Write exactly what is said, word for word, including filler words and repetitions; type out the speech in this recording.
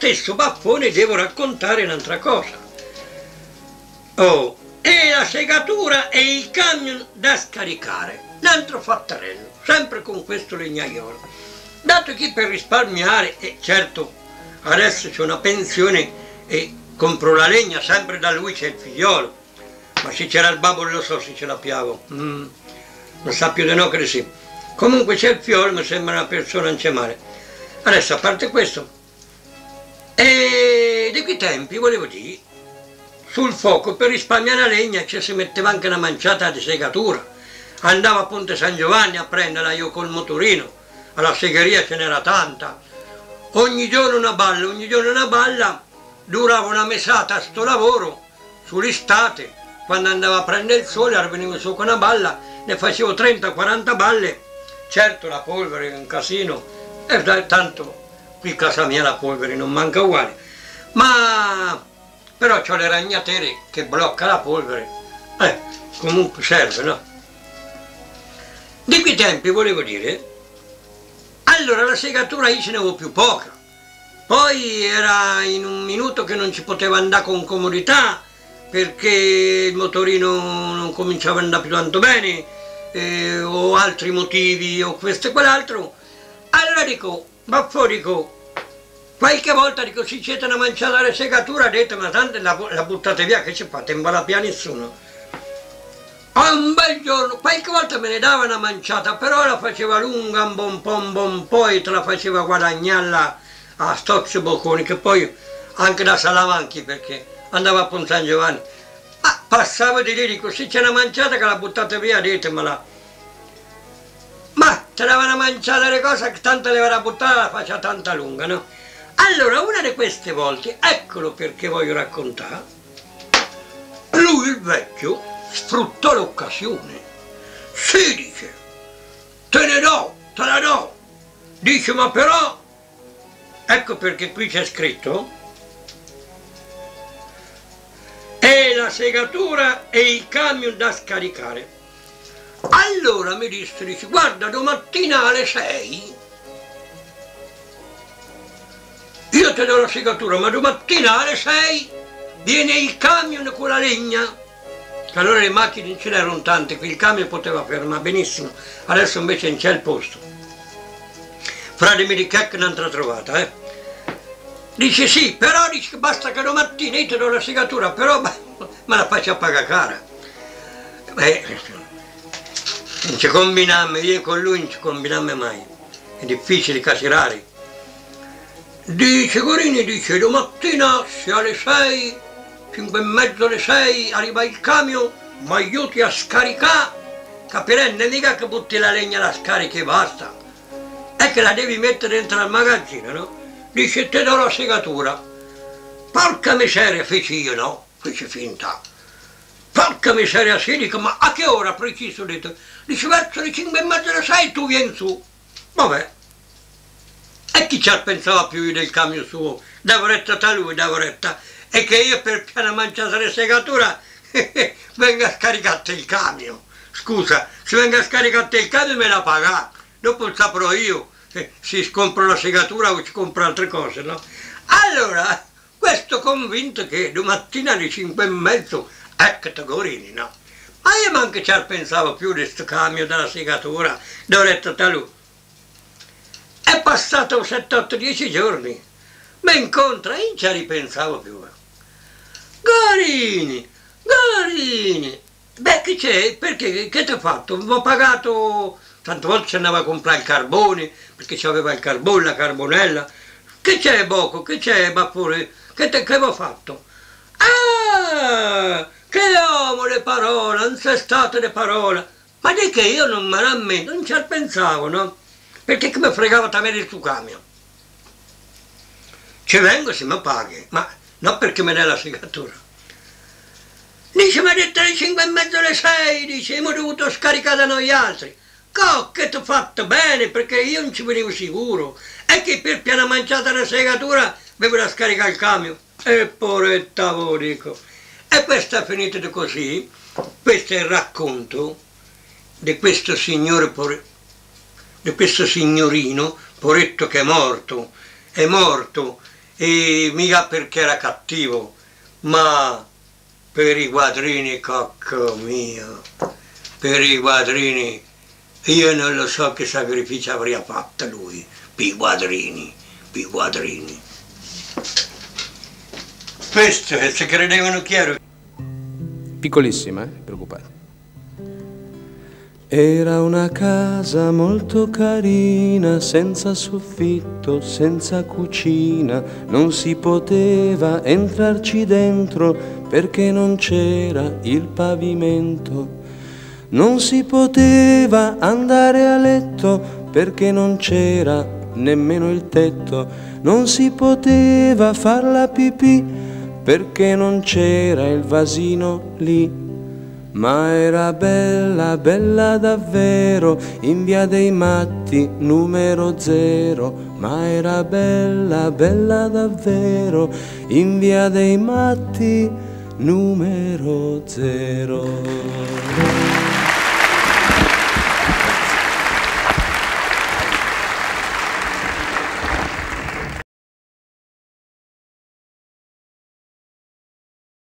stesso baffone devo raccontare un'altra cosa. Oh, e la segatura e il camion da scaricare, un altro fattarello, sempre con questo legnaiolo. Dato che per risparmiare, e certo adesso c'è una pensione e compro la legna, sempre da lui c'è il figliolo, ma se c'era il babbo non lo so se ce la piavo, mm, non sa più di no che sì. Comunque c'è il figliolo, mi sembra una persona non c'è male. Adesso a parte questo, e di quei tempi volevo dire, sul fuoco per risparmiare la legna ci si metteva anche una manciata di segatura. Andavo a Ponte San Giovanni a prenderla io col motorino, alla segheria ce n'era tanta, ogni giorno una balla, ogni giorno una balla, durava una mesata a sto lavoro, sull'estate, quando andavo a prendere il sole, venivo su con una balla, ne facevo trenta quaranta balle, certo la polvere è un casino, e tanto qui a casa mia la polvere non manca uguale, ma però c'ho le ragnatele che blocca la polvere, eh, comunque serve, no? Di quei tempi volevo dire, allora la segatura io ce ne avevo più poca, poi era in un minuto che non ci poteva andare con comodità perché il motorino non cominciava ad andare più tanto bene, eh, o altri motivi o questo e quell'altro. Allora dico, baffo, dico, qualche volta dico, se c'è una manciata di segatura, dite, ma tanto la, la buttate via, che ci fate, non va la pia nessuno. A un bel giorno, qualche volta me ne dava una manciata, però la faceva lunga, un buon po', un buon po', e te la faceva guadagnarla a Stozio Bocconi, che poi anche da Salamanchi, perché andava a Ponte San Giovanni. Ah, passavo di lì, dico, se c'è una manciata che la buttate via, ditemela. Ma te dava una manciata di cose che tanto le va a buttare, la faccia tanta lunga, no? Allora, una di queste volte, eccolo perché voglio raccontare, lui il vecchio sfruttò l'occasione, si dice, te ne do, te la do, dice, ma però, ecco perché qui c'è scritto, è la segatura e il camion da scaricare. Allora mi disse, dice, guarda, domattina alle sei, io ti do la segatura, ma domattina alle sei viene il camion con la legna. Allora le macchine non ce n'erano tante, qui il camion poteva fermare benissimo, adesso invece non c'è il posto. Frate mi dice che non l'ha trovata, eh. Dice sì, però dice che basta che domattina io ti do la segatura, però beh, me la faccia pagare cara. Beh, non ci combiniamo, io con lui non ci combiniamo mai, è difficile, casi rari. Dice Corini, dice domattina se alle sei, cinque e mezzo alle sei arriva il camion, mi aiuti a scaricare, capirai, non è mica che butti la legna alla scarica e basta, è che la devi mettere dentro al magazzino, no? Dice te do la segatura, porca miseria, feci io, no? Feci finta, porca miseria, sì, dico, ma a che ora preciso? Detto. Dice verso le cinque e mezzo alle sei tu vieni su, vabbè, e chi ci pensava più del camion suo, Davoretta da lui, Davoretta, e che io per piana manciata di segatura venga a scaricare il camion. Scusa, se venga a scaricare il camion me la paga, dopo lo saprò io eh, se compro la segatura o ci compro altre cose, no? Allora, questo convinto che domattina alle cinque e mezzo, ecco Tagorini, no? Ma io manco ci pensavo più di questo camion della segatura, Davoretta da lui. È passato sette otto dieci giorni, mi incontra e non ci ripensavo più. Gorini, Gorini, beh che c'è? Perché? Che ti ho fatto? Ho pagato, tante volte ci andava a comprare il carbone, perché c'aveva il carbone, la carbonella. Che c'è Bocco? Che c'è Bappure? Che te che avevo fatto? Ah, che amo le parole, non sei state le parole. Ma di che io non me rammento, non ci pensavo, no? Perché che mi fregava da me il tuo camion? Ci vengo se mi paghi, ma non perché me ne la segatura. Dice, mi ha detto alle cinque e mezzo alle sei, dice, abbiamo dovuto scaricare da noi altri. Co, che ti ho fatto bene, perché io non ci venivo sicuro. E che per piana manciata la segatura avevo da scaricare il camion. E poretta, vo dico. E questo è finito di così. Questo è il racconto di questo signore, pore, di questo signorino, poretto che è morto. È morto. e mica perché era cattivo, ma per i quattrini, cocco mio, per i quattrini, io non lo so che sacrificio avrà fatto lui, per i quattrini, per i quattrini. Questo se credevano chiaro. Piccolissima, eh, preoccupate. Era una casa molto carina, senza soffitto, senza cucina, non si poteva entrarci dentro perché non c'era il pavimento. Non si poteva andare a letto perché non c'era nemmeno il tetto. Non si poteva far la pipì perché non c'era il vasino lì. Ma era bella, bella davvero, in via dei Matti numero zero. Ma era bella, bella davvero, in via dei Matti numero zero.